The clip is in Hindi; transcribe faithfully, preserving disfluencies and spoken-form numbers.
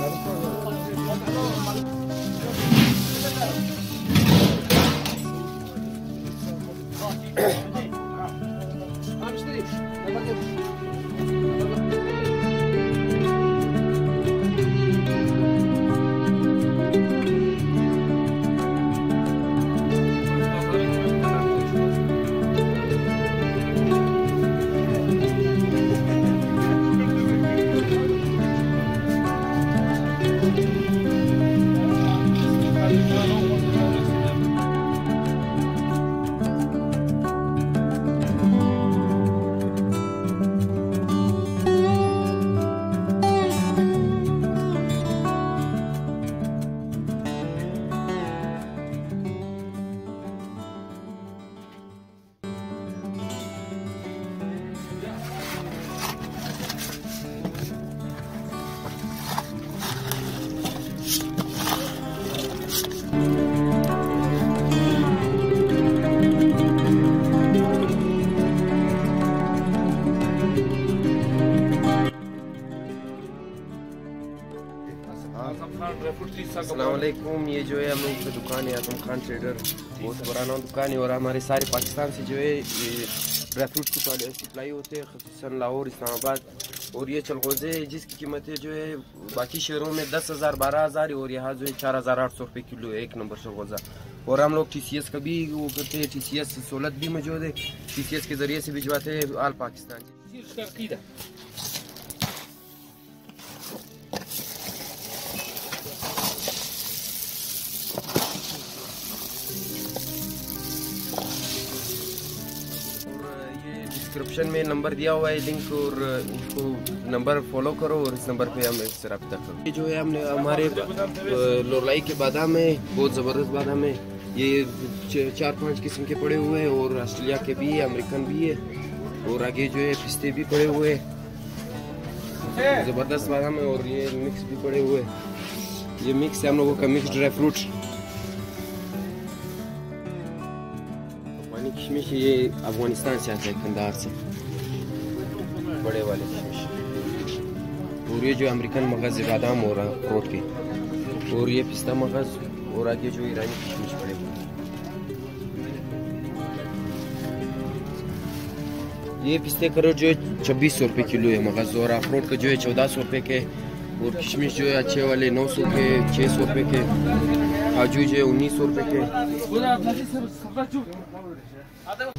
अस्सलामुअलैकुम। ये जो है हम लोग की दुकान है आजम खान ट्रेडर, बहुत पुराना दुकान है और हमारे सारे पाकिस्तान से जो है ये ड्राई फ्रूट की सप्लाई होते हैं, ख़ुसूसन लाहौर, इस्लामाबाद। और ये चलगोजे जिसकी कीमतें जो है बाकी शहरों में दस हज़ार बारह हज़ार और यहाँ जो है चार हज़ार आठ सौ रुपये किलो है एक नंबर चलगोजा। और हम लोग टी सी एस का भी वो करते हैं, टी सी एस सहूलत भी मौजूद है, टी सी एस के ज़रिए से भिजवाते हैं आल पाकिस्तान। डिस्क्रिप्शन में नंबर दिया हुआ है लिंक, और इसको नंबर फॉलो करो और इस नंबर पे हमें इससे रब्ता करो। ये जो है हमने हमारे लोलाई के बादाम है, बहुत ज़बरदस्त बादाम है। ये चार पांच किस्म के पड़े हुए हैं और ऑस्ट्रेलिया के भी है, अमेरिकन भी है, और आगे जो है पिस्ते भी पड़े हुए हैं, ज़बरदस्त बादाम है। और ये मिक्स भी पड़े हुए हैं, ये मिक्स है हम लोगों का मिक्स ड्राई फ्रूट। किशमिश ये अफगानिस्तान से आता है, कंधार से, बड़े वाले किशमिश। और ये जो अमेरिकन मगज़ है बादाम और अखरोट के, और ये पिस्ता मगज़, और आगे जो ईरानी किशमिश पड़े हुए। ये पिस्ते करो जो है छब्बीस सौ रुपये किलो है मगज़, और अखरोट का जो है चौदह सौ रुपये के, और किशमिश जो है अच्छे वाले नौ सौ के, छः सौ रुपये के, काजू जो है उन्नीस सौ रुपये के।